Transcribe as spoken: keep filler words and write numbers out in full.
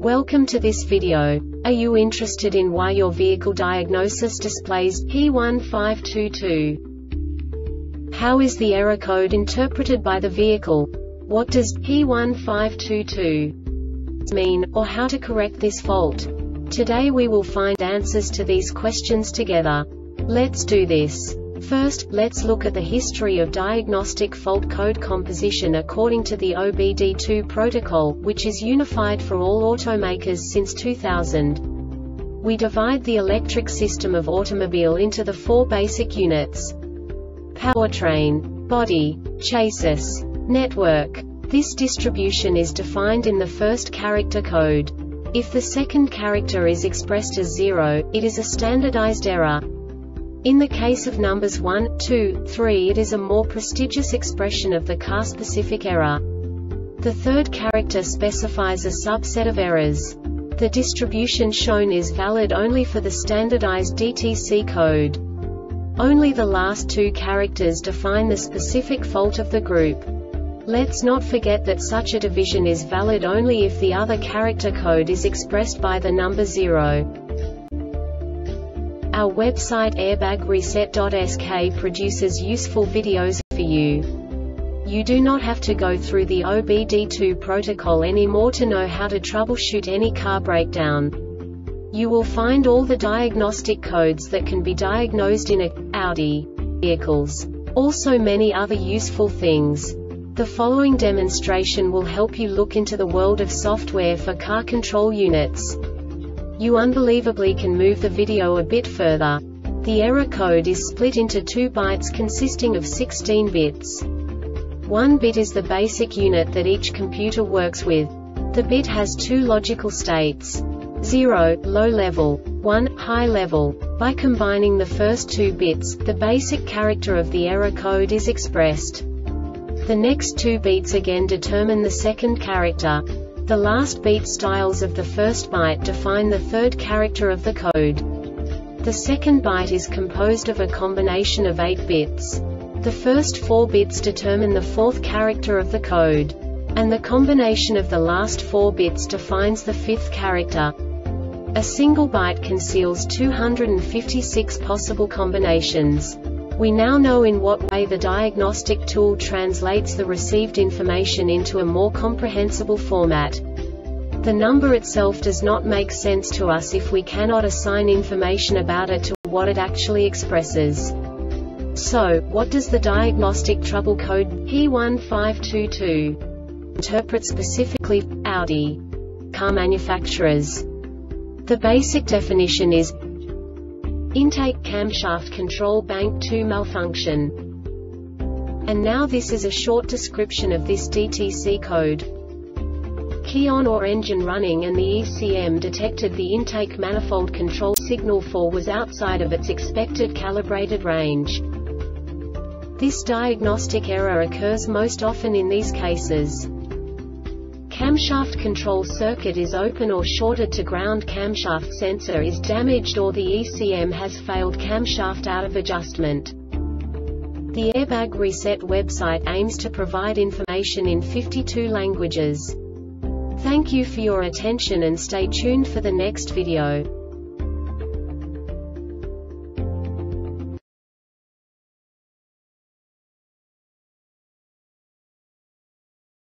Welcome to this video. Are you interested in why your vehicle diagnosis displays P one five two two? How is the error code interpreted by the vehicle? What does P one five two two mean, or how to correct this fault? Today we will find answers to these questions together. Let's do this. First, let's look at the history of diagnostic fault code composition according to the O B D two protocol, which is unified for all automakers since two thousand. We divide the electric system of automobile into the four basic units: powertrain, body, chassis, network. This distribution is defined in the first character code. If the second character is expressed as zero, it is a standardized error. In the case of numbers one, two, three, it is a more prestigious expression of the car-specific error. The third character specifies a subset of errors. The distribution shown is valid only for the standardized D T C code. Only the last two characters define the specific fault of the group. Let's not forget that such a division is valid only if the other character code is expressed by the number zero. Our website airbag reset dot S K produces useful videos for you. You do not have to go through the O B D two protocol anymore to know how to troubleshoot any car breakdown. You will find all the diagnostic codes that can be diagnosed in a Audi vehicles. Also many other useful things. The following demonstration will help you look into the world of software for car control units. You unbelievably can move the video a bit further. The error code is split into two bytes consisting of sixteen bits. One bit is the basic unit that each computer works with. The bit has two logical states: zero, low level, one, high level. By combining the first two bits, the basic character of the error code is expressed. The next two bits again determine the second character. The last beat styles of the first byte define the third character of the code. The second byte is composed of a combination of eight bits. The first four bits determine the fourth character of the code. And the combination of the last four bits defines the fifth character. A single byte conceals two hundred fifty-six possible combinations. We now know in what way the diagnostic tool translates the received information into a more comprehensible format. The number itself does not make sense to us if we cannot assign information about it to what it actually expresses. So, what does the diagnostic trouble code P one five two two interpret specifically for Audi car manufacturers? The basic definition is intake camshaft control bank two malfunction. And now this is a short description of this D T C code. Key on or engine running and the E C M detected the intake manifold control signal four was outside of its expected calibrated range. This diagnostic error occurs most often in these cases: camshaft control circuit is open or shorted to ground, camshaft sensor is damaged, or the E C M has failed camshaft out of adjustment. The Airbag Reset website aims to provide information in fifty-two languages. Thank you for your attention and stay tuned for the next video.